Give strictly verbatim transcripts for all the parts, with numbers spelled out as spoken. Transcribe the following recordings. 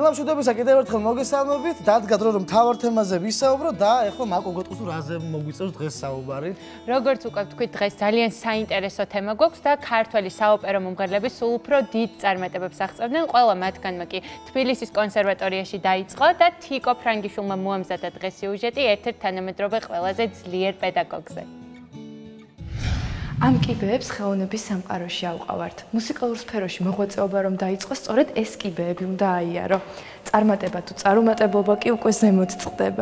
თანამშრომლობისა კიდევ ერთხელ მოგესალმებით. Დადგათ რომ მთავარ თემაზე ვისაუბრო და ეხლა მაკო გეტყვის რომ რაზე მოგვიწევს დღეს საუბარი. Როგორც უკვე ვთქვით, დღეს ძალიან საინტერესო თემა გვაქვს და ქართველი საოპერო მომღერლები სულ უფრო დიდ წარმატებებს აღწევდნენ. ყველა მათგანმა კი თბილისის კონსერვატორიაში დაიწყო და თიკო ფრანგიშვილმა მოამზადა დღეს სიუჟეტი ერთ-ერთ თანამედროვე ყველაზე ძლიერ პედაგოგზე. Am კიბეებს ხელოვნების სამყაროში ავყავართ. მუსიკალურ სფეროში მოღვაწეობა რომ დაიწყო, სწორედ ეს კიბეები უნდა აიარო. წარმატება თუ წარუმატებლობა კი უკვე ზემოთ წყდება.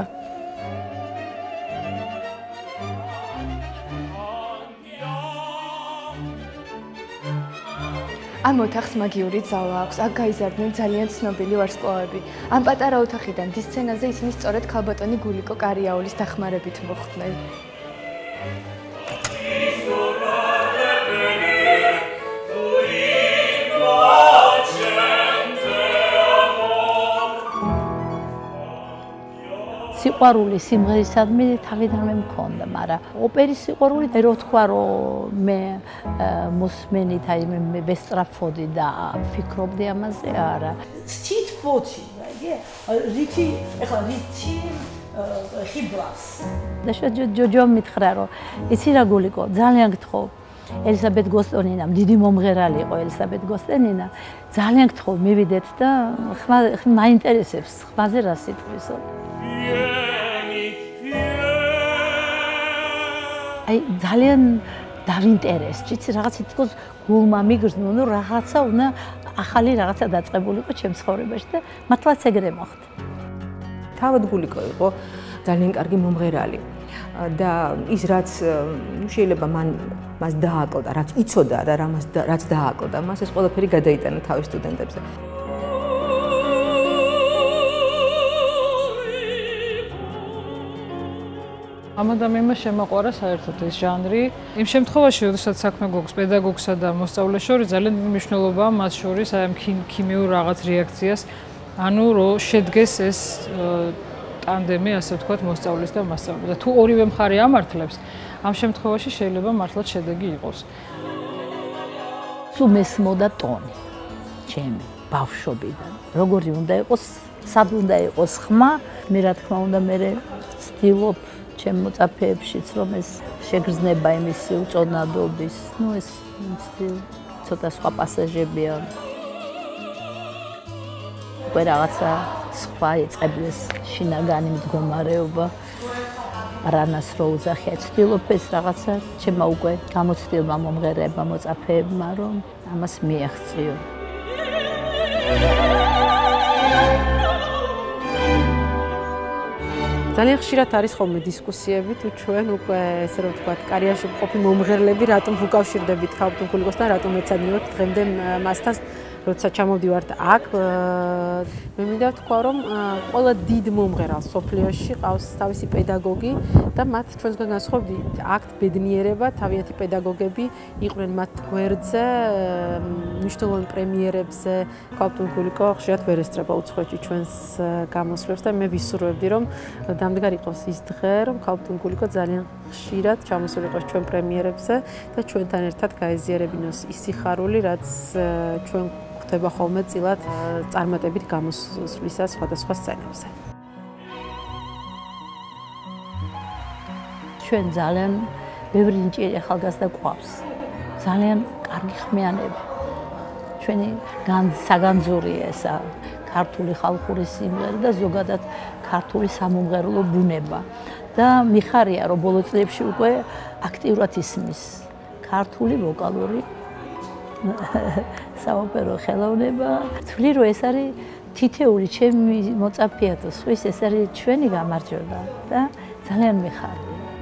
ამ ოთახს მაგიური ძალა აქვს. აქ გაიზარდნენ ძალიან ცნობილი ვარსკვლავები. ამ პატარა ოთახიდან დის სცენაზე ისინი სწორედ ქალბატონი გულიკო კარიაულის დახმარებით მოხვდნენ. სიყვარული სიმღერისადმი თავიდანვე მქონდა, მაგრამ ოპერის სიყვარული რო თქვა რომ მე მოსმენით აი მე ვესწრაფოდი და ფიქრობდი ამაზე არა. სიტყვოთი, რაიგე? რითი, ეხლა რითი ხიბლავს. და ჯოჯო მითხრა რომ იცი რა გულიკო, ძალიან გთხოვ. ელისაბედ გოსტონინამ დიდი მომღერალი იყო ელისაბედ გოსტონინა. ძალიან გთხოვ მივიდეთ და ხმა მაინტერესებს ხმაზე რა სიტყვისო. აი ძალიან დავინტერესდი, იცი რაღაცა თქოს გულმა მიგრძნო, ნუ რაღაცა უნდა ახალი რაღაცა დაწყებულიყო ჩემს ცხოვრებაში და მართლაც ეგრე მოხდა. თავად გულიკო იყო ძალიან კარგი მომღერალი და ის რაც შეიძლება მან მას დააკლდა, რაც იცოდა და რაც დააკლდა, მას ეს ყველაფერი გადაიტანა თავის სტუდენტებზე. ამ ადამიანმა შემაყვარა საერთოდ ეს ჟანრი. იმ შემთხვევაში, როდესაც საქმე გვაქვს პედაგოგსა და მოსწავლეს შორის, ძალიან დიდი მნიშვნელობაა მას შორის აი ამ ქიმიურ რაღაც რეაქციას, ანუ რომ შედგეს ეს ტანდემი, ასე ვთქვათ, მოსწავლის და მასწავლებლის. და თუ ორივე მხარე ამართლებს, ამ შემთხვევაში შეიძლება მართლაც შედეგი იყოს. სულ მესმოდა ტონი ჩემი ბავშვობიდან. როგორი უნდა იყოს, სად უნდა იყოს ხმა, მე რა თქმა უნდა მე ვცდილობ ჩემ მოწაფეებშიც რომ ეს შეგრძნება იმისი უწონადობის, ну ეს ცოტა სხვა პასაჟებია. უკვე რაღაცა სხვა ეწყებს შინაგანი მდგომარეობა. რანას რო უძახია, ცდილობ ეს რაღაცა ჩემმა უკვე გამოცდილმა მომღერებმა მოწაფეებმა რომ ამას მიაღწიო. ძალიან ხშირად არის ხოლმე დისკუსიები თუ ჩვენ უკვე ესე რომ ვთქვათ, კარიერაში მყოფი მომღერლები რატომ ვუკავშირდებით ქალბატონ გულიკოსთან, რატომ ეცადინოთ დღემდე მასთან, როცა ჩამოვდივართ აქ, მე მინდა ვთქვა, რომ ყველა დიდ მომღერალს სოფლიოში ყავს თავისი პედაგოგი და მათ ჩვენსგან განსხვავებით აქტ ბედნიერება, თავიანთი პედაგოგები იყვნენ მათ გვერდზე, მნიშვნელოვან პრემიერებზე. ქალბატონ გულიკო ხშირად ვერ ესწრება უცხოეთში ჩვენს გამოსვლებს და მე ვისურვებდი, რომ დამდგარ იყოს ის დღე, რომ ქალბატონ გულიკო ძალიან ხშირად ჩამოსულიყოს ჩვენ პრემიერებზე და ჩვენთან ერთად გაეზიარებინოს ის სიხარული, რაც ჩვენ ხდება ხოლმე წილად წარმატებით გამოსვლისას სხვადასხვა სცენებზე. ჩვენ ძალიან ბევრი ნიჭიერი ახალგაზრდა გვყავს. ძალიან კარგი ხმიანები. ჩვენი საგანძურია ესა ქართული ხალხური სიმღერა და ზოგადად ქართული სამომღერლო ბუნება. და მიხარია რომ ბოლო წლებში უკვე აქტიურად ისმის ქართული ვოკალური საოპერო ხელოვნება. ვთვლი რომ ეს არის თითეული ჩემი მოწაფეა და სხვის ეს არის ჩვენი გამარჯვება და ძალიან მიხარია.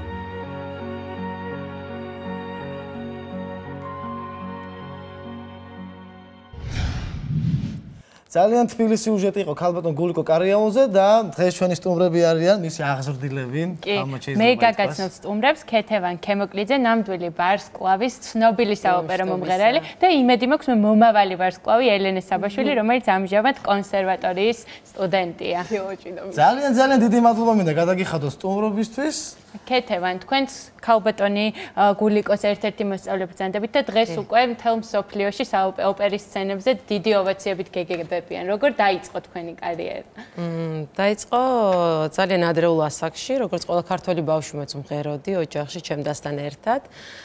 ძალიან თბილი სიუჟეტი იყო ქალბატონ გულიკო კარიაულზე და დღეს ჩვენი სტუმრები არიან მისი აღზრდილები. მე გაგაცნობ სტუმრებს ქეთევან ქემოკლიძე, ნამდვილი ვარსკვლავის ცნობილი საოპერო მომღერალი და იმედი მაქვს მე მომავალი ვარსკვლავი ელენე საბაშვილი, რომელიც ამჟამად კონსერვატორიის სტუდენტია. ძალიან ძალიან დიდი მადლობა მინდა გადაგიხადოთ სტუმრობისთვის. ქეთევან, თქვენც ქალბატონი გულიკოს ერთ-ერთი მოსწავლე ბრძანდებით და დღეს უკვე მთელ მსოფლიოში საოპერის სცენებზე დიდი ოვაციებით გეგებებით. იღებიან. როგორ დაიწყო თქვენი კარიერა? დაიწყო ძალიან ადრეულ ასაკში, როგორც ყველა ქართველი ბავშვი მეც მღეროდი ოჯახში ჩემდასთან ერთად.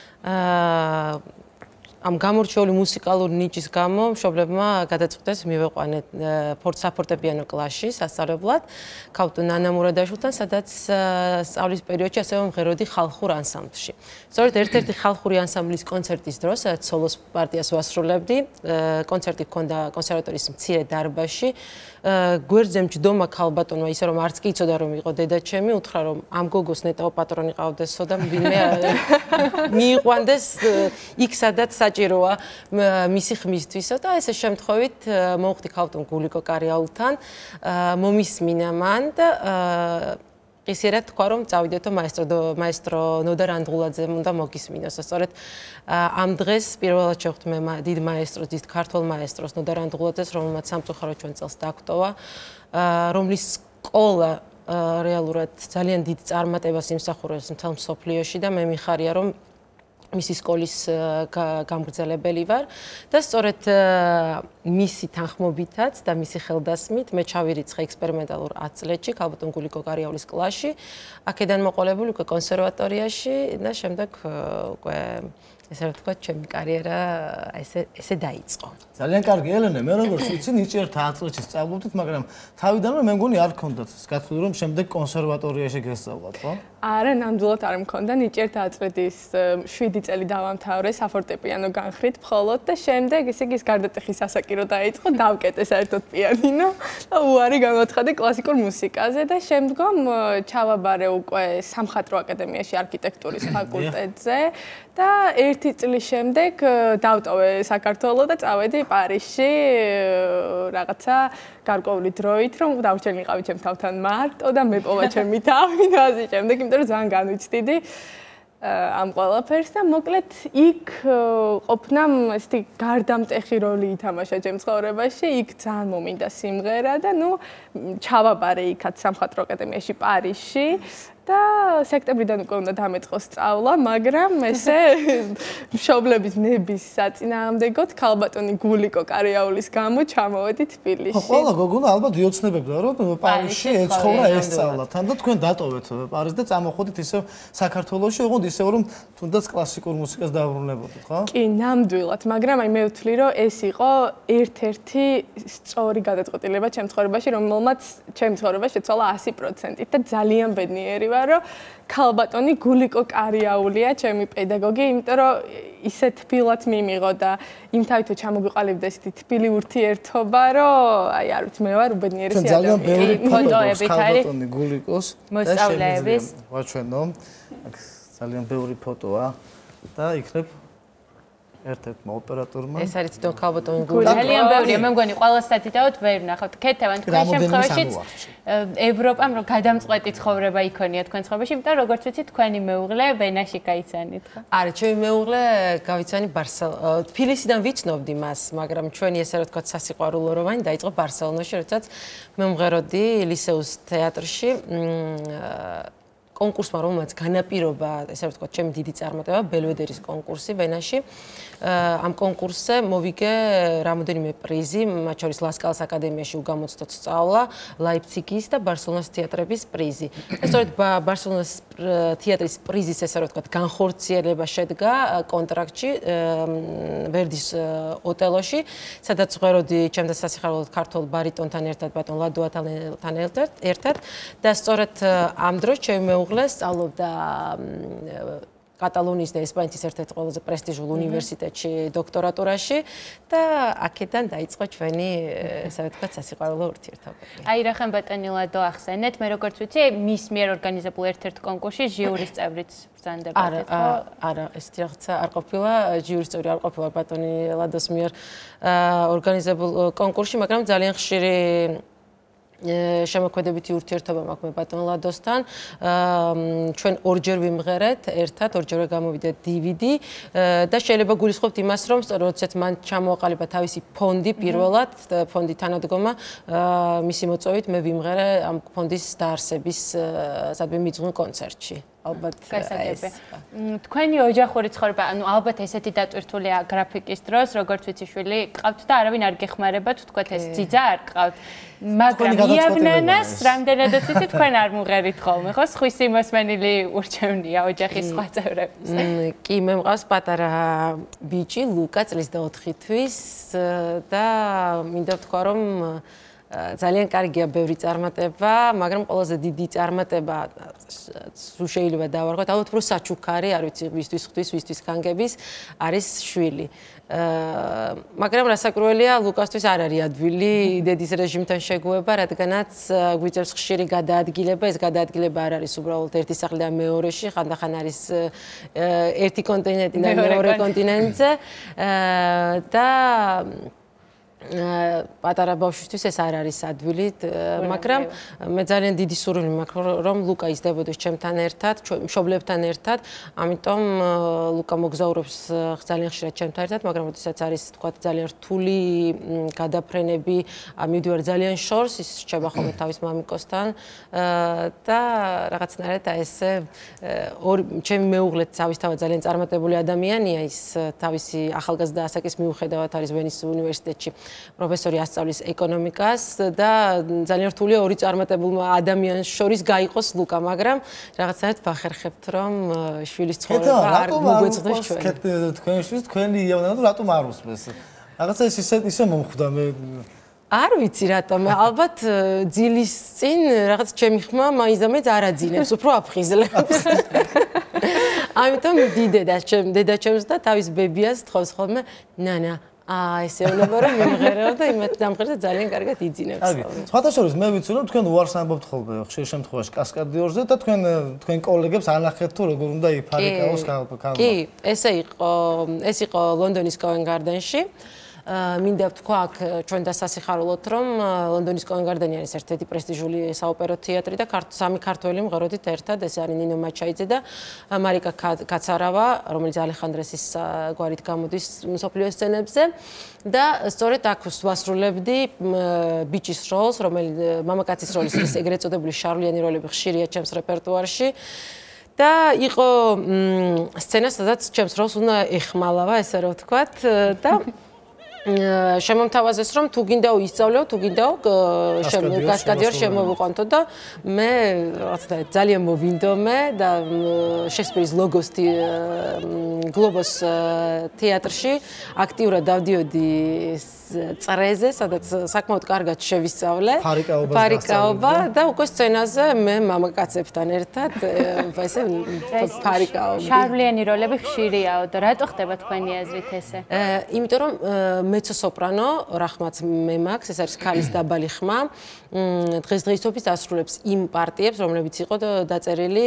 აა ამ გამორჩეული მუსიკალური ნიჭის გამო მშობლებმა გადაწყვიტეს მივეყვანეთ საფორტეპიანო კლასში სასწავლებლად ქალბატონ ნანა მურადაშვილთან, სადაც სწავლის პერიოდში ასევე მღეროდი ხალხურ ანსამბლში. სწორედ ერთ-ერთი ხალხური ანსამბლის კონცერტის დროს, სადაც სოლოს პარტიას ვასრულებდი, კონცერტი ჰქონდა კონსერვატორიის მცირე დარბაზში. გვერდზე მჯდომა ქალბატონმა, ისე რომ არც კი იცოდა რომ იყო დედაჩემი, უთხრა რომ ამ გოგოს ნეტაო პატრონი ყავდესო და ვინმე მიიყვანდეს იქ სადაც საჭიროა მისი ხმისთვისო და ესე შემთხვევით მოვხდი ქალბატონ გულიკო კარიაულთან, მომისმინა მან და ისერად თქვა რომ წავიდეთო მაესტრო მაესტრო ნოდა რანდღულაძემ უნდა მოგისმინოსო. სწორედ ამ დღეს პირველად შევხვდი მე დიდ მაესტროს, დიდ ქართველ მაესტროს ნოდა რანდღულაძეს, რომელმაც სამწუხაროდ ჩვენ წელს დაგვტოვა, რომლის სკოლა რეალურად ძალიან დიდ წარმატებას იმსახურებს მთელ მსოფლიოში და მე მიხარია რომ მისი სკოლის გამგრძელებელი ვარ და სწორედ მისი თანხმობითაც და მისი ხელდასმით მე ჩავირიცხე ექსპერიმენტალურ ათ წლებში ქალბატონ გულიკო კარიაულის კლასში, აქედან მოყოლებული უკვე კონსერვატორიაში და შემდეგ უკვე ესე ვთქვათ, ჩემი კარიერა ესე ესე დაიწყო. ძალიან კარგი ელენე, მე როგორც ვიცი, ნიჭიერთ ათ წლებში სწავლობდით, მაგრამ თავიდანვე მე მგონი არ გქონდათ გათვლილი რომ შემდეგ კონსერვატორიაში გესწავლათ, ხო? არა, ნამდვილად არ მქონდა. ნიჭიერთ ათ წლის შვიდი წელი დავამთავრე საფორტეპიანო განხრით მხოლოდ და შემდეგ ისე იგი გარდატეხის ასაკირო დაიწყო, დავკეტე საერთოდ პიანინო და უარი გამოცხადე კლასიკურ მუსიკაზე და შემდგომ ჩავაბარე უკვე სამხატვრო აკადემიაში არქიტექტურის ფაკულტეტზე და ერთი წლის შემდეგ დავტოვე საქართველო და წავედი პარიზში რაღაცა გარკვეული დროით, რომ დავრჩენილიყავი ჩემ თავთან მარტო და მეპოვა ჩემი თავი და ასე შემდეგ, იმიტომ რომ ძალიან განვიცდიდი ამ ყველაფერს და მოკლედ იქ ყოფნამ ესეთი გარდამტეხი როლი ითამაშა ჩემ ცხოვრებაში, იქ ძალიან მომინდა სიმღერა და ნუ ჩავაბარე იქაც სამხატვრო აკადემიაში პარიზში და სექტემბრიდან უკვე უნდა დამეწყო სწავლა, მაგრამ ესე მშობლების ნების საწინააღმდეგოდ ქალბატონი გულიკო კარიაულის გამო ჩამოვედი თბილისში. ხო, ყველა გოგონა ალბათ იოცნებებდა, რომ პარიზში ეცხოვრა ესწავლა. თან და თქვენ დატოვეთ პარიზს და წამოხვედით ისევ საქართველოში, ოღონდ ისევ რომ თუნდაც კლასიკურ მუსიკას დააბრუნებოდით, ხო? კი, ნამდვილად, მაგრამ აი მე ვთვლი, რომ ეს იყო ერთ-ერთი სწორი გადაწყვეტილება ჩემ ცხოვრებაში, რომელმაც ჩემ ცხოვრებას შეცვალა ასი პროცენტით და ძალიან ბედნიერი ვარ, რომ ქალბატონი გულიკო კარიაულია ჩემი პედაგოგი, იმიტომ რომ ისე თბილად მიმიღო და იმ თავითო ჩამოგვიყალიბდა ესეთი თბილი ურთიერთობა, რომ აი არ ვიცი, მე ვარ უბედნიერი ადამიანი. ძალიან ბევრი ფოტოებით არის ქალბატონი გულიკოს მოსწავლეების ვაჩვენო. აქ ძალიან ბევრი ფოტოა და იქნებ ერთ-ერთმა ოპერატორმა. ეს არის თვითონ ქალბატონი გულიკო. ძალიან ბევრია, მე მგონი ყველა სტატიტაოდ ვერ ვნახავთ. ქეთევან თქვენ შემთხვევაშიც ევროპამ რომ გადამწყვეტი ცხოვრება იქონია თქვენ ცხოვრებაში, იმიტომ რომ როგორც ვიცი, თქვენი მეუღლე ვენაში გაიცანით, ხო? არა, ჩემი მეუღლე გავიცანი ბარსელონაში. თბილისიდან ვიცნობდი მას, მაგრამ ჩვენი ესე რა ვთქვათ, სასიყვარულო რომანი დაიწყო ბარსელონაში, როდესაც მე მღეროდი ლისეუს თეატრში. კონკურსმა, რომელმაც განაპირობა, ესე ვთქვათ, ჩემი დიდი წარმატება, ბელვედერის კონკურსი ვენაში. ამ კონკურსზე მოვიგე რამოდენიმე პრიზი, მათ შორის ლასკალას აკადემიაში უგამოცდოთ სწავლა, ლაიფციგის და ბარსელონას თეატრების პრიზი. სწორედ ბარსელონას თეატრის პრიზის, ესე ვთქვათ, განხორციელება შედგა კონტრაქტში ვერდის ოტელოში, სადაც ვღეროდი ჩემთან სასიხარულოდ ქართულ ბარიტონთან ერთად, ბატონ ლადოათან ერთად და სწორედ ამ დროს ჩემი მეუღლე სწავლობდა კატალონიის და ესპანეთის ერთ-ერთ ყველაზე პრესტიჟულ უნივერსიტეტში დოქტორატურაში და აქედან დაიწყო ჩვენი, ესე ვთქვათ, სასიყვარულო ურთიერთობა. აი რა ხან ბატონი ლადო ახსენეთ, მე როგორც ვიცი, მის მიერ ორგანიზებულ ერთ-ერთ კონკურსში ჟიურის წევრიც ბრძანდებოდეთ, ხო? არა, არა, ესეთი რაღაცა არ ყოფილა, ჟიურის წევრი არ ყოფილა ბატონი ლადოს მიერ ორგანიზებულ კონკურსში, მაგრამ ძალიან ხშირი შემოქმედებითი ურთიერთობა მაქვს მე ბატონ ლადოსთან. ჩვენ ორჯერ ვიმღერეთ, ერთად, ორჯერ გამოვიდა დი ვი დი და შეიძლება გულისხმობთ იმას, რომ როდესაც მან ჩამოაყალიბა თავისი ფონდი პირველად, ფონდი თანადგომა, მისი მოწვევით მე ვიმღერე ამ ფონდის დაარსების სადმე მიძღვნილ კონცერტში. ალბათ გასაგებია. თქვენი ოჯახური ცხოვრება, ანუ ალბათ ესეთი დატვირთულია გრაფიკის დროს, როგორც ვიცი შვილი ყავთ და არავინ არ გეხმარებათ, თქვათ ეს ძიძა არ ყავთ. მაგრამ იაბნანას რამდენადაც ვიცი თქვენ არ მუღერით ხოლმე, ხო? სხვისი მოსმენილი ურჩევნია ოჯახის სხვა წევრებს. კი, მე მყავს პატარა ბიჭი, ლუკა, წლის და ოთხი თვის და მინდა ვთქვა, რომ ძალიან კარგია ბევრი წარმატება, მაგრამ ყველაზე დიდი წარმატება სულ შეიძლება დავარქვათ, ალბათ უფრო საჩუქარი, არ ვიცი, ვისთვის ღვთის, ვისთვის განგების, არის შვილი. მაგრამ რასაკვირველია, ლუკასთვის არ არის ადვილი დედის რეჟიმთან შეგუება, რადგანაც გვიწევს ხშირი გადაადგილება, ეს გადაადგილება არ არის უბრალოდ ერთი სახლიდან მეორეში, ხანდახან არის ერთი კონტინენტიდან მეორე კონტინენტზე და პატარა ბავშვისთვის ეს არ არის ადვილი, მაგრამ მე ძალიან დიდი სურვილი მაქვს, რომ ლუკა ისდებოდეს ჩემთან ერთად, მშობლებთან ერთად, ამიტომ ლუკა მოგზაურობს ძალიან ხშირად ჩემთან ერთად, მაგრამ როდესაც არის თქვა ძალიან რთული გადაფრენები, მივდივარ ძალიან შორს, ის რჩება ხოლმე თავის მამიკოსთან და რაღაცნაირად ესე ორი ჩემი მეუღლეც თავისთავად ძალიან წარმატებული ადამიანია, ის თავისი ახალგაზრდა ასაკის მიუხედავად არის ვენის უნივერსიტეტში პროფესორი ასწავლის ეკონომიკას და ძალიან რთულია ორი წარმატებულმა ადამიანს შორის გაიყოს ლუკა, მაგრამ რაღაცნაირად ვახერხებთ, რომ შვილის ცხოვრება არ მოგვეწყვეტს ჩვენ. თქვენ შვილს თქვენი იავნა და რატომ არ უსმენს? რაღაცა ის ისე ისე მომხვდა მე არ ვიცი რატომ, ალბათ ძილის წინ რაღაც ჩემი ხმა მაინც და მეც არ აძინებს, უფრო აფხიზლებს. ამიტომ დიდედას ჩემ დედაჩემს და თავის ბებიას თხოვს ხოლმე, ნანა აა ესე უნდა რომ მიმღერეო და იმათ დამღერდა ძალიან კარგად იძინებს. კარგი. სხვათა შორის მე ვიცი რომ თქვენ უარს ამბობთ ხოლმე ხშირ შემთხვევაში კასკადიორზე და თქვენ თქვენ კოლეგებს ანახეთ თუ როგორ უნდა იფარიკაოს კალმა. კი, ესე იყო, ეს იყო ლონდონის Covent Garden-ში. მინდა ვთქვა აქ ჩვენ დასასიხარულოთ, რომ ლონდონის Covent Garden-ი არის ერთ-ერთი პრესტიჟული საოპერო თეატრი და სამი ქართველი მღეროდით ერთად, ეს არის ნინო მაჩაიძე და მარიკა კაცარავა, რომელიც ალეხანდრესის გვარით გამოდის მსოფლიო სცენებზე და სწორედ აქ ვასრულებდი ბიჭის როლს, რომელიც მამაკაცის როლის ის ეგრეთ წოდებული შარლიანი როლები ხშირია ჩემს რეპერტუარში. და იყო სცენა, სადაც ჩემს როლს უნდა ეხმალავა, ესე რომ ვთქვათ და შემომთავაზეს რომ თუ გინდაო ისწავლეო, თუ გინდაო კასკადიორ შემოვიყვანთო და მე რაღაცა ძალიან მოვინდომე და შექსპირის ლოგოს გლობოს თეატრში აქტიურად დავდიოდი წრეზე, სადაც საკმაოდ კარგად შევისწავლე ფარიკაობა და უკვე სცენაზე მე მამაკაცებთან ერთად ესე ფარიკაობდი. შარლიანი როლები ხშირიაო და რატო ხდება თქვენი აზრით ესე? იმიტომ რომ მეცო-სოპრანო რახმაც მე მაქვს, ეს არის ქალის დაბალი ხმა, დღესდღეობით ასრულებს იმ პარტიებს, რომლებიც იყო დაწერილი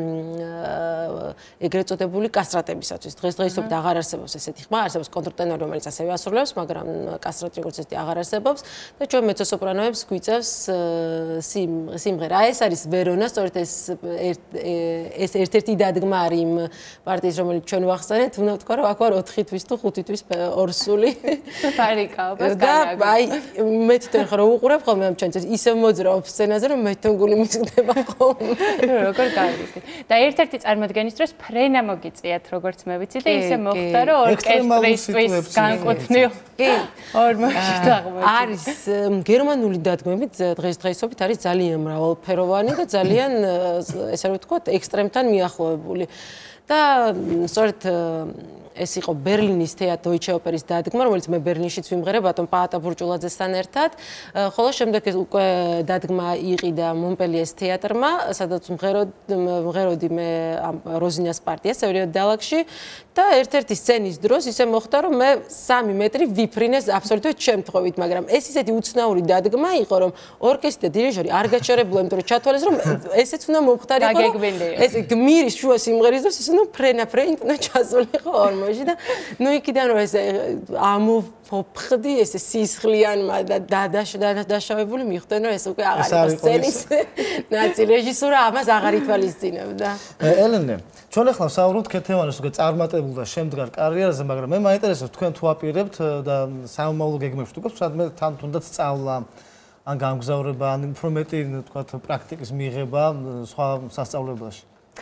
ეგრეთ წოდებული კასტრატებისათვის. დღესდღეობით აღარ არსებობს ესეთი ხმა, არსებობს კონტრტენორი, რომელიც ასევე ასრულებს, მაგრამ კასტრატი როგორც ესეთი აღარ არსებობს და ჩვენ მეცო-სოპრანოებს გვიწევს სიმღერა. ეს არის ვერონა, სწორედ ეს ეს ერთ-ერთი დადგმა არის იმ პარტიის, რომელიც ჩვენ ვახსენეთ, უნდა ვთქვა, რომ აქ ვარ ოთხი თვის თუ ხუთი თვის ორსული. ფარიკაობას და აი მე თვითონ ხო უყურებ ხოლმე ამ ჩანს ისე მოძრაობ სცენაზე რომ მე თვითონ გული მისხდება ხოლმე. როგორ გაიგეთ. და ერთ-ერთი წარმოდგენის დროს ფრენა მოგიწიათ როგორც მე ვიცი და ისე მოხდა რომ ორკესტრისთვის განკუთვნილ. კი. ორ მოშთა აღმოჩნდა. არის გერმანული დადგმებით დღესდღეობით არის ძალიან მრავალფეროვანი და ძალიან ესე რომ ვთქვათ ექსტრემთან მიახლოებული. და სწორედ ეს იყო ბერლინის თეატრ დოიჩე ოპერის დადგმა, რომელიც მე ბერლინშიც ვიმღერე ბატონ პაატა ბურჭულაძესთან ერთად. ხოლო შემდეგ უკვე დადგმა იყიდა მონპელიეს თეატრმა, სადაც ვმღეროდი მე როზინას პარტიას სევერიოდ დალაგში და ერთ-ერთი სცენის დროს ისე მოხდა, რომ მე სამი მეტრი ვიფრინეს აბსოლუტურად შემთხვევით, მაგრამ ეს ისეთი უცნაური დადგმა იყო, რომ ორკესტრი და დირიჟორი არ გაჩერებულა, იმიტომ რომ ჩათვალეს, რომ ესეც უნდა მომხდარიყო. ეს გმირის შუა სიმღერის დროს ის უნდა ფრენა ფრენი უნდა ჩასულიყო ორმოში და ნუ იქიდან რომ ეს ამოფხდი ეს სისხლიანმა და დაშავებული მიხვდნენ რომ ეს უკვე აღარ იყო სცენის ნაწილი რეჟისურა ამას აღარ ითვალისწინებდა. ელენე, ჩვენ ახლა ვსაუბრობთ ქეთევანის უკვე წარმატებულ და შემდგარ კარიერაზე, მაგრამ მე მაინტერესებს თქვენ თუ აპირებთ და სამომავლო გეგმებში თუ გვაქვს სადმე თან თუნდაც სწავლა ან გამგზავრება ან უფრო მეტი თქვა პრაქტიკის მიღება სხვა სასწავლებელში.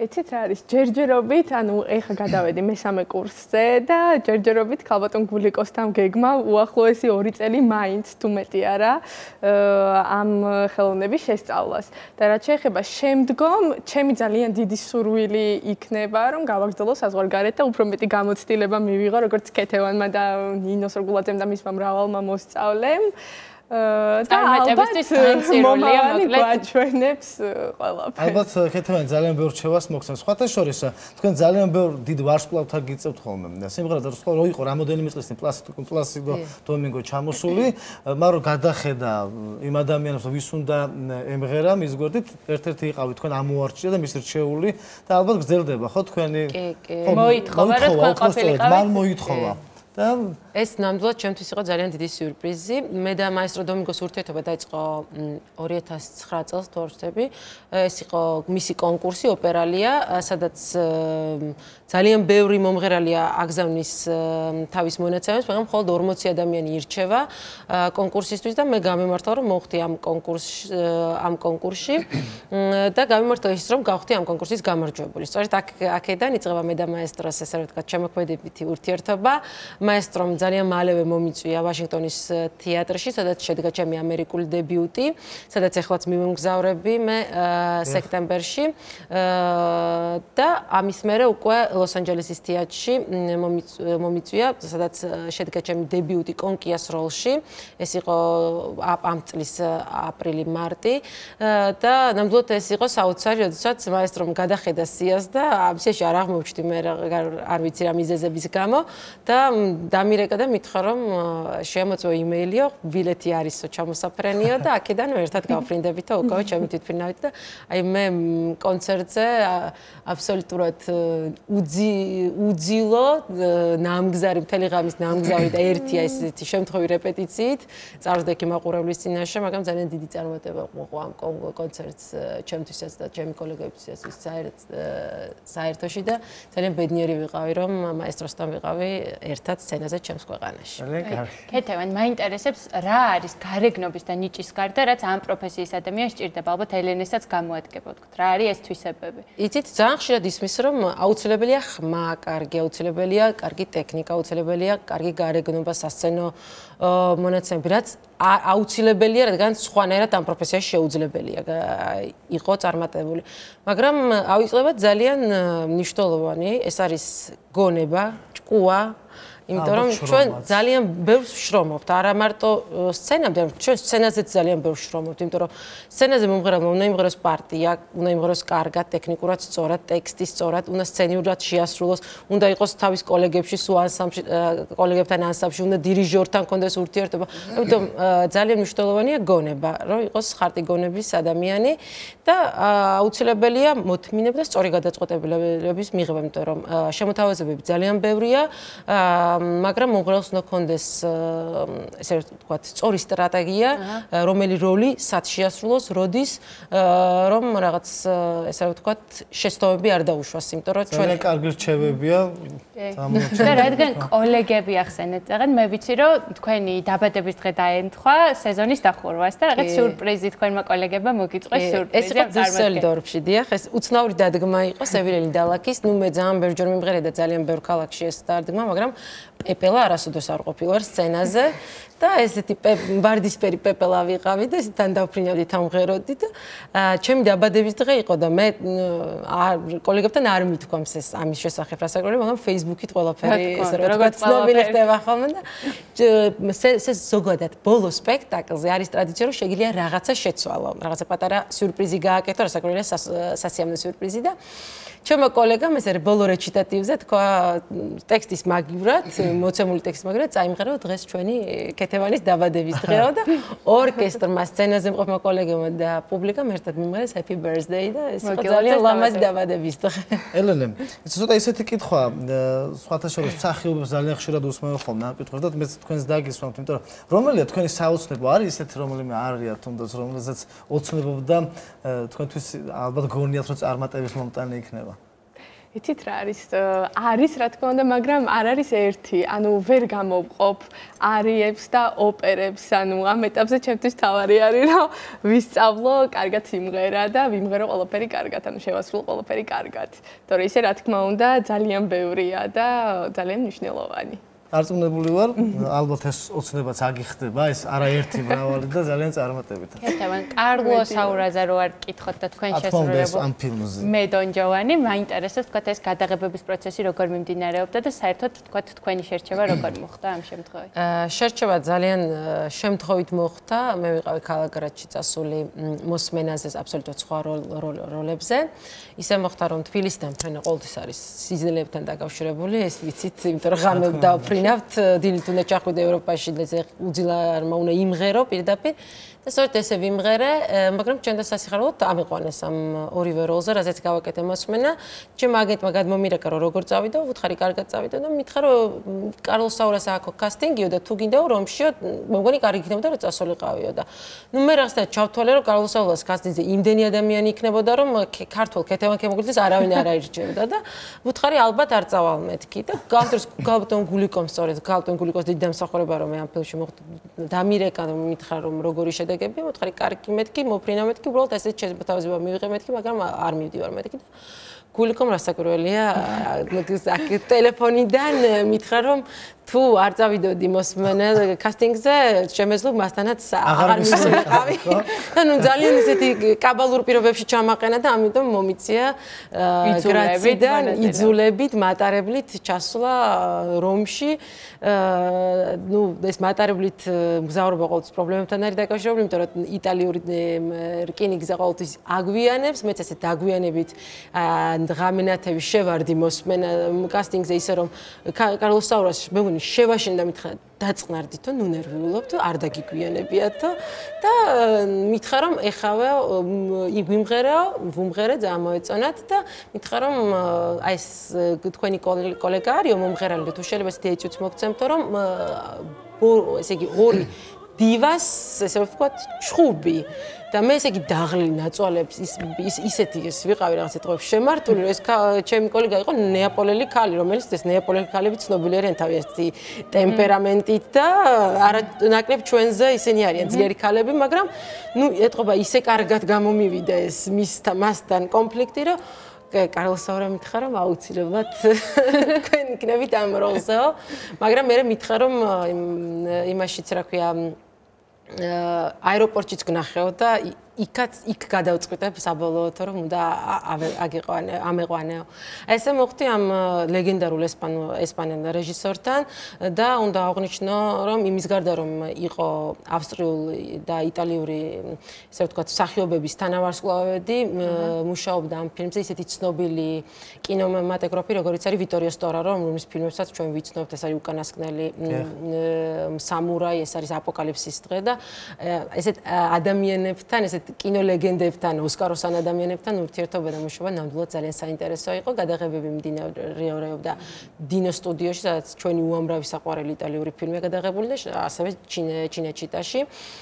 იცით რა არის ჯერჯერობით, ანუ ეხა გადავედი მესამე კურსზე და ჯერჯერობით ქალბატონ გულიკოსთან გეგმა უახლოესი ორი წელი მაინც თუ მეტი არა ამ ხელოვნების შესწავლას. და რაც შეეხება შემდგომ, ჩემი ძალიან დიდი სურვილი იქნება, რომ გავაგრძელო საზღვარგარეთ და უფრო მეტი გამოცდილება მივიღო, როგორც ქეთევანმა და ნინოს რგულაძემ და მისმა მრავალმა მოსწავლემ. და ალბათ მომავალი გვაჩვენებს ყველაფერს. ალბათ ქეთევანი ძალიან ბევრ რჩევას მოგცემს. სხვათა შორის თქვენ ძალიან ბევრ დიდ ვარსკვლავთან გიწევთ ხოლმე. სიმღერა და რო იყო რამოდენიმე წლის წინ პლასტიკო პლასიდო დომინგო ჩამოსული, მაგრამ გადახედა იმ ადამიანებს, ვის უნდა ემღერა მის გვერდით, ერთ-ერთი იყავით თქვენ ამოარჩია და მის რჩეული და ალბათ გრძელდება ხო თქვენი მოითხოვა რომ თქვენ ყოფილიყავით. მან მოითხოვა. და ეს ნამდვილად ჩემთვის იყო ძალიან დიდი სიურპრიზი. მე და მაესტრო დომინგოს ურთიერთობა დაიწყო ორი ათას ცხრა წელს თუ არ ვცდები. ეს იყო მისი კონკურსი ოპერალია, სადაც ძალიან ბევრი მომღერალია აგზავნის თავის მონაცემებს, მაგრამ მხოლოდ ორმოცი ადამიანი ირჩევა კონკურსისთვის და მე გამემართა რომ მოვხდი ამ კონკურსში ამ კონკურსში და გამემართა ის რომ გავხდი ამ კონკურსის გამარჯვებული. სწორედ აქედან იწყება მე და მაესტროს ესე რომ ვთქვათ შემოქმედებითი ურთიერთობა. მაესტრომ ძალიან მალევე მომიწვია ვაშინგტონის თეატრში, სადაც შედგა ჩემი ამერიკული დებიუტი, სადაც ახლაც მივიმგზავრები მე სექტემბერში და ამის მერე უკვე ლოს-ანჯელესის თეატრში მომიწვია, სადაც შედგა ჩემი დებიუტი კონკიას როლში. ეს იყო ამ წლის აპრილი-მარტი და ნამდვილად ეს იყო საოცარი, როდესაც მაესტრომ გადახედა სიას და ამ სიაში არ აღმოჩნდი მე არ ვიცი რა მიზეზების გამო და დამირეკა და მითხრა რომ შემოწვა იმეილიო, ბილეთი არისო ჩამოსაფრენიო და აქედან ერთად გავფრინდებით და უკავე ჩემი თვითფრინავით და აი მე კონცერტზე აბსოლუტურად უძილო ნამგზარი მთელი ღამის ნამგზავრი და ერთია ესეთი შემთხვევი რეპეტიციით წარვდა იქ მაყურებლის წინაშე, მაგრამ ძალიან დიდი წარმატება მოყვა ამ კონცერტს ჩემთვისაც და ჩემი კოლეგებისათვის საერთოში და ძალიან ბედნიერი ვიყავი რომ მაესტროსთან ვიყავი ერთად სცენაზე ჩემს ქვეყანაში. ქეთევან, მაინტერესებს რა არის გარეგნობის და ნიჭის გარდა, რაც ამ პროფესიის ადამიანს სჭირდება, ალბათ ელენესაც გამოადგება, ვთქვათ, რა არის ეს თვისებები? იცით, ძალიან ხშირად ისმის რომ აუცილებელია ხმა, კარგი, აუცილებელია კარგი ტექნიკა, აუცილებელია კარგი გარეგნობა, სასცენო მონაცემები, რაც აუცილებელია, რადგან სხვანაირად ამ პროფესიაში შეუძლებელია იყო წარმატებული. მაგრამ ავიწყდება ძალიან მნიშვნელოვანი, ეს არის გონება, ჭკუა, იმიტომ რომ ჩვენ ძალიან ბევრს შრომობთ, არა მარტო სცენამდე, ჩვენ სცენაზეც ძალიან ბევრს შრომობთ, იმიტომ რომ სცენაზე მომღერალმა უნდა იმღეროს პარტია, უნდა იმღეროს კარგად, ტექნიკურად სწორად, ტექსტი სწორად, უნდა სცენიურად შეასრულოს, უნდა იყოს თავის კოლეგებში, სულ ანსამბლში, კოლეგებთან ანსამბლში, უნდა დირიჟორთან კონდეს ურთიერთობა. ამიტომ ძალიან მნიშვნელოვანია გონება, რომ იყოს ხარტი გონების ადამიანი და აუცილებელია მოთმინება და სწორი გადაწყვეტილებების მიღება, იმიტომ რომ შემოთავაზებები ძალიან ბევრია. მაგრამ მომღერალს უნდა კონდეს ესე ვთქვათ, სწორი სტრატეგია, რომელი როლი სად შეასრულოს, როდის რომ რაღაც ესე ვთქვათ, შეცდომები არ დაუშვას, იმიტომ რომ ჩვენ ძალიან კარგი რჩევებია. და რადგან კოლეგები ახსენეთ, ზაღან მე ვიცი რომ თქვენი დაბადების დღე დაემთხვა სეზონის დახურვას და რაღაც სიურპრიზი თქვენმა კოლეგებმა მოგიწყვეს სიურპრიზი. ეს იყო დუსელდორფში, დიახ, ეს უცნაური დადგმა იყო სევილელი დალაქის, ნუ მე ძალიან ბევრჯერ მიმღერე და ძალიან ბევრ ქალაქში ეს დადგმა, მაგრამ პეპელა არასოდეს არ ყოფილა სცენაზე და ესეთი ვარდისფერი პეპელა ვიყავი და ესთან დავფრინავდი თამღეროდი და ჩემი დაბადების დღე იყო და მე კოლეგებთან არ მithქვამს ეს ამის შესახებ რასაკროლი, მაგრამ Facebook-ით ყველაფერი ესე როგორც ცნობილი ხდება ხოლმე და ეს ზოგადად ბოლო სპექტაკლზე არის ტრადიცია რომ შეგიძლია რაღაცა შეცვალო, რაღაცა პატარა სიურპრიზი გააკეთო, რასაკროლია სასიამოვნო სიურპრიზი და ჩემო კოლეგამ ეს არის ბოლო რეჩიტატივზე თქვა ტექსტის მაგივრად, მოცემული ტექსტის მაგივრად წაიმღერო დღეს ჩვენი ქეთევანის დაბადების დღეო და ორკესტრმა სცენაზე მყოფმა კოლეგებმა და პუბლიკამ ერთად მიმღერეს Happy Birthday და ეს იყო ძალიან ლამაზი დაბადების დღე. ელენე, ეს ცოტა ისეთი კითხვა, სხვათა შორის მსახიობებს ძალიან ხშირად უსმენ ხოლმე ამ კითხვას და მე თქვენს დაგისვამთ, იმიტომ რომ რომელია თქვენი საოცნებო, არის ისეთი რომელიმე არია თუნდაც რომელზეც ოცნებობდა თქვენთვის ალბათ გონიათ რომ წარმატების მომტანი იქნება. იცით რა არის? არის რა თქმა უნდა, მაგრამ არ არის ერთი. ანუ ვერ გამოვყოფ არიებს და ოპერებს. ანუ ამ ეტაპზე ჩემთვის თავარი არის, რომ ვისწავლო კარგად სიმღერა და ვიმღერო ყველაფერი კარგად, ანუ შევასრულო ყველაფერი კარგად. თორე ისე რა თქმა უნდა, ძალიან ბევრია და ძალიან მნიშვნელოვანი. არწმუნებული ვარ, ალბათ ეს ოცნებაც აგიხდება, ეს არაერთი მრავალი და ძალიან წარმატებით. ერთევან კარლო საურაზე რო არ გკითხოთ და თქვენ შესრულებულ ამ ფილმზე. მე დონ ჯოვანი, მაინტერესებს თქვათ ეს გადაღებების პროცესი როგორ მიმდინარეობდა და საერთოდ თქვათ თქვენი შერჩევა როგორ მოხდა ამ შემთხვევაში? შერჩევა ძალიან შემთხვევით მოხდა. მე ვიყავი ქალაქგარეთში წასული მოსმენაზე აბსოლუტურად სხვა როლებზე. ისე მოხდა რომ თბილისიდან ფრენა ყოველთვის არის სიზნელებთან დაკავშირებული, ეს ვიცით, იმიტომ რომ ღამე დავფრინავთ, დილით უნდა ჩახვიდე ევროპაში და უძილარმა უნდა იმღერო პირდაპირ. და სწორედ ესე ვიმღერე, მაგრამ ჩვენ და სასიხარულოდ ამიყვანეს ამ ორივე როლზე, რაზეც გავაკეთე მოსმენა. ჩემ აგენტმა გადმომირეკა რომ როგორ წავიდო, ვუთხარი კარგად წავიდო და მითხრა რომ კარლოს საურას აქვს კასტინგიო და თუ გინდაო რომშიო, მეგონი კარგი იქნებოდა რომ წასულიყავიო და ნუ მე რაღაცა ჩავთვალე რომ კარლოს საურას კასტინგზე იმდენი ადამიანი იქნებოდა რომ ქართულ ქეთევან ქემოგლითის არავინ არ აირჩევდა და ვუთხარი ალბათ არ წავალ მეთქი და გავდროს გალტონ გულიკომ სწორედ გალტონ გულიკოს დიდი დამსახურება რომ მე ამ ფილმში მოხდა დამირეკა რომ მითხრა რომ როგორი შედეგები მოთხარი კარგი მეთქი მოფრინა მეთქი უბრალოდ ესეც შეიძლება თავაზება მივიღე მეთქი მაგრამ არ მივდივარ მეთქი და გულიკომ რასაკვირველია ტელეფონიდან მითხრა რომ თუ არ წავიდოდი მოსმენა კასტინგზე შემეძლო მასთანაც აღარ მივიყავი და ნუ ძალიან ისეთი კაბალურ პირობებში ჩამაყენა და ამიტომ მომიწია გრაციდან იძულებით მატარებლით ჩასვლა რომში ნუ ეს მატარებლით მგზავრობა ყოველთვის პრობლემებთან არის დაკავშირებული იმიტომ რომ იტალიური რკინიგზა ყოველთვის აგვიანებს მეც ესე დაგვიანებით ღამენათები შევარდი მოსმენა კასტინგზე ისე რომ კარლოს საურას მეგონი შევაშენდა მითხრა დაწყნარდითო ნუ ნერვიულობთ არ დაგიგვიანებიათო და მითხრა რომ ეხავე ვიმღერაო ვუმღერე ძალიან მოეწონათ და მითხრა რომ აი ეს თქვენი კოლეგა არისო მომღერალი და თუ შეიძლება ესეთი ეჭვიც მოგცემთო რომ ესე იგი ორი დივას ესე ვთქვათ ჩხუბი და მე ესე იგი დაღლილი ნაწვალებს ის ისეთი ის ვიყავი რაღაც ეტყობებს შემართული ეს ჩემი კოლეგა იყო ნეაპოლელი ქალი რომელიც ეს ნეაპოლელი ქალები ცნობილი არიან თავისი ტემპერამენტით და არა ნაკლებ ჩვენზე ისინი არიან ძლიერი ქალები მაგრამ ნუ ეტყობა ისე კარგად გამომივიდა ეს მისთან მასთან კონფლიქტი რომ კარლოს საურა მითხრა რომ აუცილებლად თქვენ იქნებით ამ როლზეო მაგრამ მე მითხრა რომ იმაშიც რა ქვია აეროპორტშიც გნახეო და იქაც იქ გადავწყვიტე საბოლოოდ რომ უნდა აგიყვანე ამეყვანეო. ესე მოხდი ამ ლეგენდარულ ესპანურ ესპანელ რეჟისორთან და უნდა აღნიშნო რომ იმის გარდა რომ იყო ავსტრიული და იტალიური ესე ვთქვათ მსახიობების თანავარსკვლავედი მუშაობდა ამ ფილმზე ისეთი ცნობილი კინემატოგრაფი როგორიც არის ვიტორიო სტორარო რომლის ფილმებსაც ჩვენ ვიცნობთ ეს არის უკანასკნელი სამურაი ეს არის აპოკალიფსის დღე და ესეთ ადამიანებთან ესეთ კინოლეგენდებთან, ოსკაროსან ადამიანებთან ურთიერთობა და მუშაობა ნამდვილად ძალიან საინტერესო იყო. გადაღებები მიმდინარეობდა დინო სტუდიოში, სადაც ჩვენი უამრავი საყვარელი იტალიური ფილმია გადაღებული და ასევე ჩინეჩიტაში.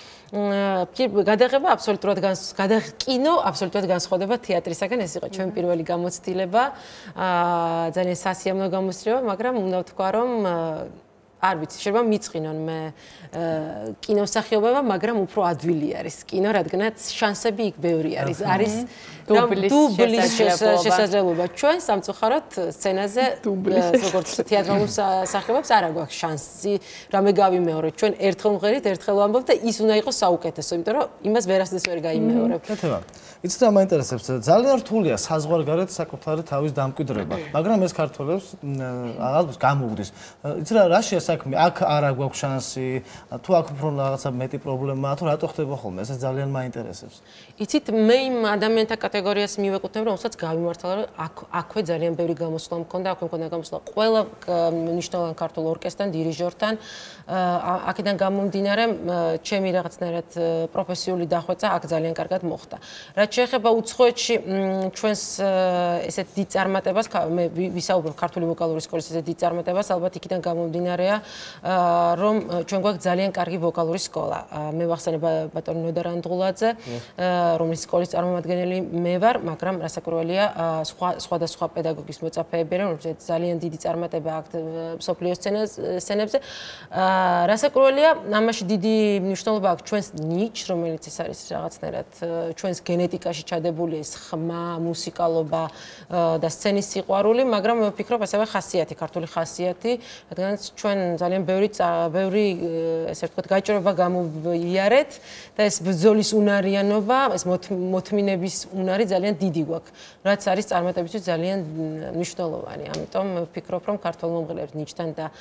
გადაღება აბსოლუტურად კინო აბსოლუტურად განსხვავდება თეატრისაგან. ეს იყო ჩვენი პირველი გამოცდილება. ძალიან სასიამოვნო გამოცდილება, მაგრამ უნდა ვთქვა რომ არ ვიცი, შეიძლება მიწყინონ მე კინომსახიობობა, მაგრამ უფრო ადვილი არის კინო, რადგანაც შანსები იქ ბევრი არის. არის დუბლის შესაძლებლობა. ჩვენ სამწუხაროდ სცენაზე როგორც თეატრალურ სახიობებს არ აქვს შანსი რამე გავიმეორებ. ჩვენ ერთხელ მღერით, ერთხელ ვამბობ და ის უნდა იყოს საუკეთესო, იმიტომ რომ იმას ვერასდროს ვერ გაიმეორებ. კეთება. იცით რა მაინტერესებს? ძალიან რთულია საზღვარგარეთ საკუთარი თავის დამკვიდრება, მაგრამ ეს ქართველებს ალბათ გამოუგდის. იცით რა რაშია საქმე? აქ არა გვაქვს შანსი, თუ აქ უფრო რაღაცა მეტი პრობლემაა, თუ რატო ხდება ხოლმე? ეს ძალიან მაინტერესებს. იცით, მე იმ ადამიანთა კატეგორიას მივეკუთვნებ, რომელსაც გავიმართლა, რომ აქ აქვე ძალიან ბევრი გამოსვლა მქონდა, აქვე მქონდა გამოსვლა ყველა მნიშვნელოვან ქართულ ორკესტრთან, დირიჟორთან. აქედან გამომდინარე, ჩემი რაღაცნაირად პროფესიული დახვეწა აქ ძალიან კარგად მოხდა. რაც შეეხება უცხოეთში ჩვენს ესეთ დიდ წარმატებას, მე ვისაუბრებ ქართული ვოკალური სკოლის ესეთ დიდ წარმატებას, ალბათ იქიდან გამომდინარეა რომ ჩვენ გვაქვს ძალიან კარგი ვოკალური სკოლა. მე ვახსენებ ბატონი ნოდარ ანდღულაძე, რომლის სკოლის წარმომადგენელი მე ვარ, მაგრამ რასაკვირველია, სხვა სხვადასხვა პედაგოგის მოწაფეები არიან, რომელსაც ძალიან დიდი წარმატება აქვთ მსოფლიო სცენებზე. რასაკვირველია, ამაში დიდი მნიშვნელობა აქვს ჩვენს ნიჩს, რომელიც ეს არის რაღაცნაირად ჩვენს გენეტიკაში ჩადებული ეს ხმა, მუსიკალობა და სცენის სიყვარული, მაგრამ მე ვფიქრობ ასევე ხასიათი, ქართული ხასიათი, რადგანაც ჩვენ ძალიან ბევრი ბევრი ესე ვთქვათ გაჭირვება გამოვიარეთ და ეს ბრძოლის უნარიანობა, ეს მოთმინების უნარი ძალიან დიდი გვაქვს, რაც არის წარმატებისთვის ძალიან მნიშვნელოვანი. ამიტომ ვფიქრობ, რომ ქართულ მომღერლებს ნიჩთან და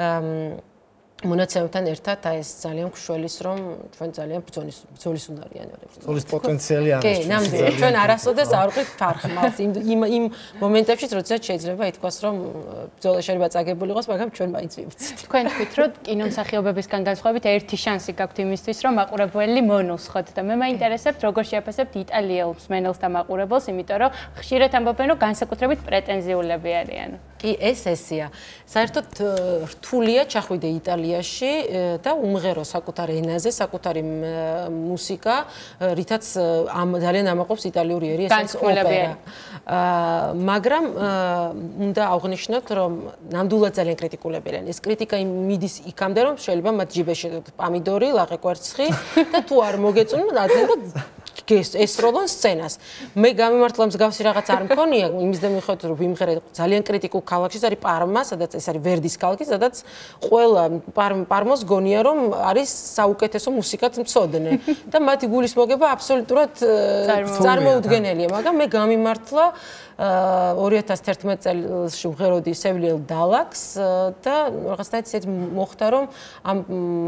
მონაცემებთან ერთად ეს ძალიან გშველის, რომ ჩვენ ძალიან ბრძოლის ბრძოლის უნარიანობთ. ბრძოლის პოტენციალი არის. კი, ნამდვილად. ჩვენ არასოდეს არ ვიყით ფარხმალს იმ იმ მომენტებში, როდესაც შეიძლება ითქვას, რომ ბრძოლა შეიძლება წაგებული იყოს, მაგრამ ჩვენ მაინც ვიბრძით. თქვენ თქვით, რომ კინომსახიობებისგან განსხვავებით ერთი შანსი გაქვთ იმისთვის, რომ მაყურებელი მონუსხოთ და მე მაინტერესებთ, როგორ შეაფასებთ იტალიელ მსმენელს და მაყურებელს, იმიტომ რომ ხშირად ამბობენ, რომ განსაკუთრებით პრეტენზიულები არიან. კი, ეს ესეა. საერთოდ რთულია ჩახვიდე იტალიაში და უმღერო საკუთარ ენაზე, საკუთარი მუსიკა, რითაც ძალიან ამაყობს იტალიური ერი, ეს ოპერა. მაგრამ უნდა აღვნიშნოთ, რომ ნამდვილად ძალიან კრიტიკულები არიან. ეს კრიტიკა მიდის იქამდე, რომ შეიძლება მათ ჯიბეში პამიდორი, ლაღი კვერცხი და თუ არ მოგეწონათ, და ესროლონ სცენას. მე გამიმართლა მსგავსი რაღაც არ მქონია, იმის და მიხედვით რომ ვიმღერე ძალიან კრიტიკულ ქალაქში, ეს არის პარმა, სადაც ეს არის ვერდის ქალაქი, სადაც ყველა პარმოს გონია რომ არის საუკეთესო მუსიკაც მცოდნე და მათი გულის მოგება აბსოლუტურად წარმოუდგენელია, მაგრამ მე გამიმართლა ორი ათას თერთმეტ წელს ვღეროდი სევლიელ დალაქს და რაღაცნაირად ისეთ მოხდა რომ ამ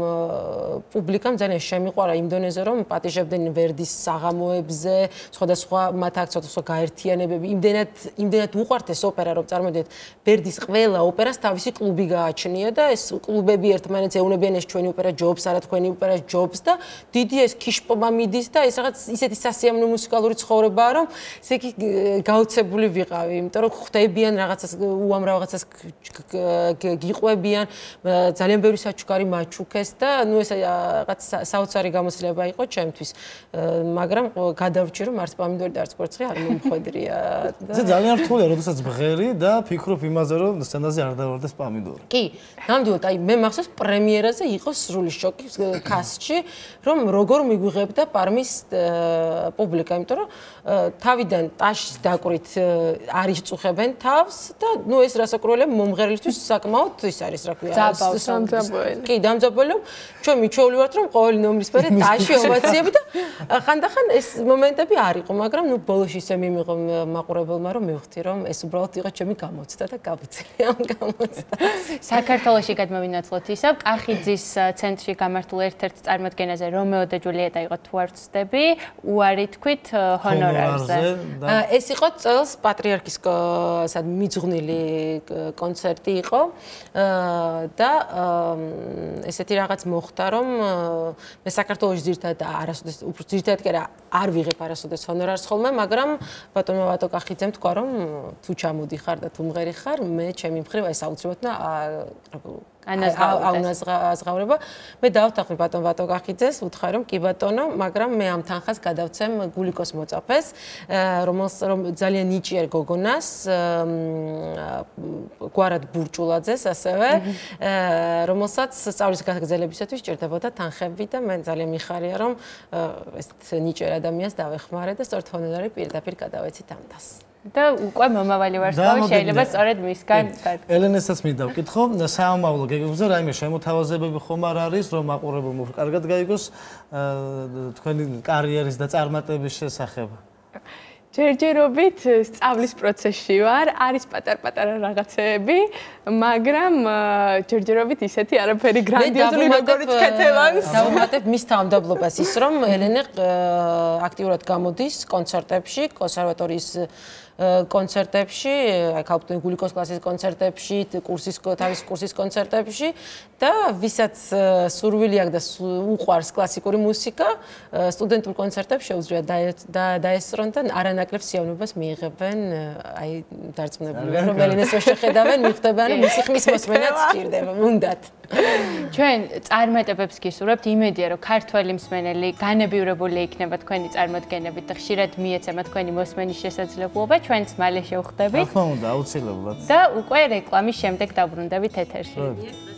პუბლიკამ ძალიან შემიყვარა იმ დონეზე რომ პატიჟებდნენ ვერდის საღამოებზე, სხვადასხვა მათ აქ სხვადასხვა გაერთიანებები, იმდენად იმდენად უყვართ ეს ოპერა რომ წარმოდიეთ ვერდის ყველა ოპერას თავისი კლუბი გააჩნია და ეს კლუბები ერთმანეთს ეუნებიან ეს ჩვენი ოპერა ჯობს, არა თქვენი ოპერა ჯობს და დიდი ეს ქიშპობა მიდის და ეს რაღაც ისეთი სასიამოვნო მუსიკალური ცხოვრებაა რომ ესე იგი გაუცებული ვიყავი, იმიტომ რომ ხვდებიან რაღაცას უამრავ რაღაცას გიყვებიან, ძალიან ბევრი საჩუქარი მაჩუქეს და ნუ ეს რაღაც საოცარი გამოცდილება იყო ჩემთვის. მაგრამ გადავრჩი რომ არც პამიდორი და არც კვერცხი არ მომხვედრია. ეს ძალიან რთულია, როდესაც ბღერი და ფიქრობ იმაზე, რომ სცენაზე არ დავარდეს პამიდორი. კი, ნამდვილად, აი მე მახსოვს პრემიერაზე იყო სრული შოკი კასტში, რომ როგორ მიგვიღებდა პარმის პუბლიკა, იმიტომ რომ თავიდან ტაშის დაკვრით არის წუხებენ თავს და ნუ ეს რასაკვირველია მომღერლისთვის საკმაოდ ის არის რა ქვია დამძაბველი. კი, დამძაბველი. ჩვენ მიჩვეული ვართ რომ ყოველი ნომრის მერე ტაში ოვაციები და ხანდახან ეს მომენტები არ იყო, მაგრამ ნუ ბოლოში ისე მიმიღო მაყურებელმა რომ მივხვდი რომ ეს უბრალოდ იყო ჩემი გამოცდა და გავიწელე ამ გამოცდას. საქართველოში გადმოვინაცვლოთ ისა, კახიძის ცენტრში გამართულ ერთ-ერთ წარმოდგენაზე რომეო და ჯულიეტა იყო თუ არ ვცდები, უარი თქვით ჰონორარზე. ეს იყო წელს პატრიარქის სად მიძღვნილი კონცერტი იყო და ესეთი რაღაც მოხდა რომ მე საქართველოში ძირთად არასოდეს უფრო ძირთად კი არ ვიღებ არასოდეს ჰონორარს ხოლმე, მაგრამ ბატონმა ვატო კახიძემ თქვა რომ თუ ჩამოდიხარ და თუ მღერი ხარ, მე ჩემი მხრივ ეს აუცილებლად ანაზღაურება. მე დავთანხმდი ბატონ ვატო კახიძეს, უთხრა რომ კი ბატონო, მაგრამ მე ამ თანხას გადავცემ გულიკოს მოწაფეს, რომელს რომ ძალიან ნიჭიერ გოგონას, გვარად ბურჭულაძეს ასევე, რომელსაც სწავლის გაგრძელებისათვის ჭირდებოდა თანხები და მე ძალიან მიხარია რომ ეს ნიჭიერ ადამიანს დავეხმარე და სწორედ ჰონორარი პირდაპირ გადავეცით ამ თასს. და უკვე მომავალი ვარსკვლავი შეიძლება სწორედ მისგან გადაგა. ელენესაც მინდა ვკითხო, საომავლო გეგმებზე რაიმე შემოთავაზებები ხომ არ არის, რომ მაყურებელმა კარგად გაიგოს თქვენი კარიერის და წარმატების შესახებ? ჯერჯერობით სწავლის პროცესში ვარ, არის პატარ-პატარა რაღაცეები, მაგრამ ჯერჯერობით ისეთი არაფერი გრანდიოზული როგორც ქეთევანს. დავუმატებ მის თავმდაბლობას ის, რომ ელენე აქტიურად გამოდის კონცერტებში, კონსერვატორიის კონცერტებში, აი ქალბატონი გულიკოს კლასის კონცერტებში, კურსის თავის კურსის კონცერტებში და ვისაც სურვილი აქვს და უყვარს კლასიკური მუსიკა, სტუდენტურ კონცერტებში შეუძლია დაესწრონ და არანაკლებ სიამოვნებას მიიღებენ, აი დარწმუნებული ვარ, რომ ელენეს რო შეხედავენ, მიხვდებიან, რომ მისი ხმის მოსმენაც სჭირდება, უნდათ. ჩვენ წარმატებებს გისურვებთ, იმედია რომ ქართველი მსმენელი განებივრებული იქნება თქვენი წარმოდგენებით და ხშირად მიეცემა თქვენი მოსმენის შესაძლებლობა, ჩვენც მალე შევხვდებით. რა თქმა უნდა, აუცილებლად. და უკვე რეკლამის შემდეგ დაბრუნდებით ეთერში.